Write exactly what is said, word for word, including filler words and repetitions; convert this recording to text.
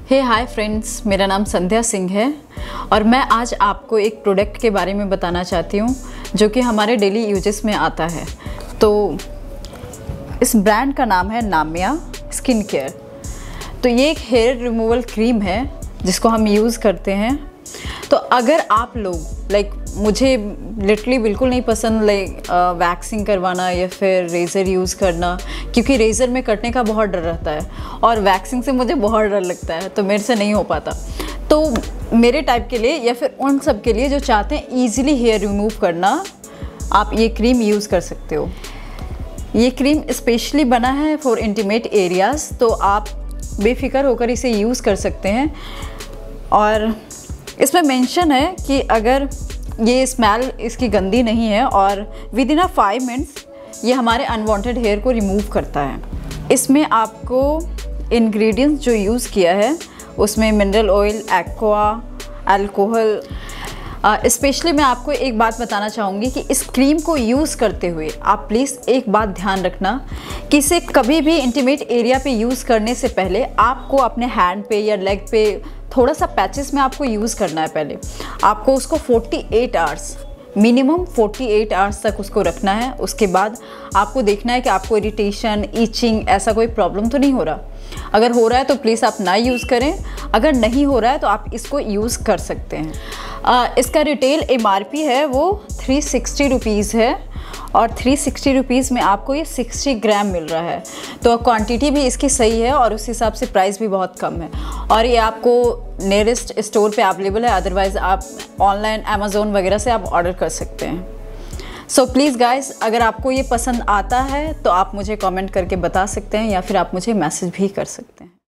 हे hi friends, मेरा नाम संध्या सिंह है और मैं आज आपको एक प्रोडक्ट के बारे में बताना चाहती हूँ जो कि हमारे डेली यूजेस में आता है। तो इस ब्रांड का नाम है नाम्या स्किन केयर। तो ये एक हेयर रिमूवल क्रीम है जिसको हम यूज़ करते हैं। तो अगर आप लोग लाइक मुझे लिटरली बिल्कुल नहीं पसंद लाइक वैक्सिंग करवाना या फिर रेज़र यूज़ करना, क्योंकि रेज़र में कटने का बहुत डर रहता है और वैक्सिंग से मुझे बहुत डर लगता है, तो मेरे से नहीं हो पाता। तो मेरे टाइप के लिए या फिर उन सब के लिए जो चाहते हैं ईज़िली हेयर रिमूव करना, आप ये क्रीम यूज़ कर सकते हो। ये क्रीम स्पेशली बना है फॉर इंटीमेट एरियाज़, तो आप बेफिक्र होकर इसे यूज़ कर सकते हैं। और इसमें मेंशन है कि अगर ये स्मेल इसकी गंदी नहीं है और within a five minutes ये हमारे अनवांटेड हेयर को रिमूव करता है। इसमें आपको इंग्रेडिएंट्स जो यूज़ किया है उसमें mineral oil, aqua, alcohol. Specially मैं आपको एक बात बताना चाहूँगी कि इस क्रीम को यूज़ करते हुए आप प्लीज़ एक बात ध्यान रखना कि इसे कभी भी इंटीमेट एरिया पे यूज़ करने से पहले आपको अपने हैंड पे या लेग पे थोड़ा सा पैचेस में आपको यूज़ करना है। पहले आपको उसको अड़तालीस आवर्स मिनिमम अड़तालीस आवर्स तक उसको रखना है। उसके बाद आपको देखना है कि आपको इरिटेशन, ईचिंग ऐसा कोई प्रॉब्लम तो नहीं हो रहा। अगर हो रहा है तो प्लीज़ आप ना यूज़ करें, अगर नहीं हो रहा है तो आप इसको यूज़ कर सकते हैं। आ, इसका रिटेल एम आर पी है वो थ्री सिक्सटी रुपीज़ है और थ्री सिक्सटी रुपीज़ में आपको ये सिक्सटी ग्राम मिल रहा है। तो क्वांटिटी भी इसकी सही है और उस हिसाब से प्राइस भी बहुत कम है और ये आपको नियरेस्ट स्टोर पे अवेलेबल है। अदरवाइज़ आप ऑनलाइन अमेज़ोन वगैरह से आप ऑर्डर कर सकते हैं। सो प्लीज़ गाइस, अगर आपको ये पसंद आता है तो आप मुझे कमेंट करके बता सकते हैं या फिर आप मुझे मैसेज भी कर सकते हैं।